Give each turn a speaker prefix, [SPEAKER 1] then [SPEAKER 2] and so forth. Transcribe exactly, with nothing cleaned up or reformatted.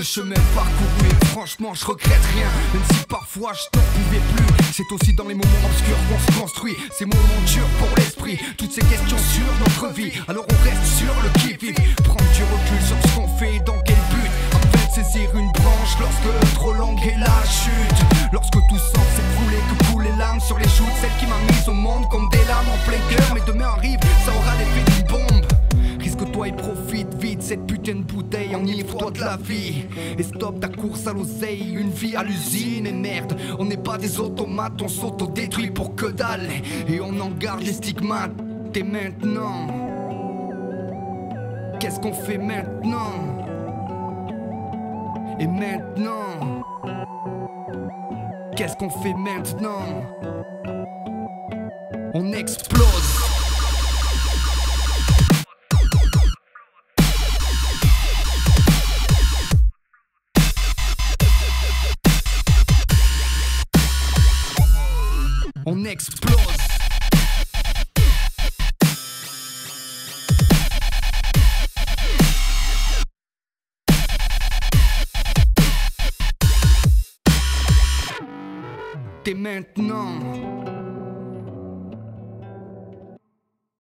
[SPEAKER 1] chemin parcouru et franchement je regrette rien. Même si parfois je t'en pouvais plus. C'est aussi dans les moments obscurs qu'on se construit. Ces moments durs pour l'esprit. Toutes ces questions sur notre vie. Alors on reste sur le qui-vive. Prendre du recul sur ce qu'on fait et dans quel but. Afin de saisir une branche lorsque trop longue est la chute. Lorsque tout semble s'écrouler, que coulent les larmes sur les joues de celle qui m'a mise au monde comme des larmes en plein cœur. Mais demain arrive, ça aura l'effet d'une bombe. Risque-toi et profite vite, cette putain de bouteille enivre-toi de la vie. Et stop ta course à l'oseille, une vie à l'usine. Et merde, on n'est pas des automates, on s'auto-détruit pour que dalle. Et on en garde les stigmates. Et maintenant, qu'est-ce qu'on fait maintenant? Et maintenant, qu'est-ce qu'on fait maintenant? On explose. On explose. Et maintenant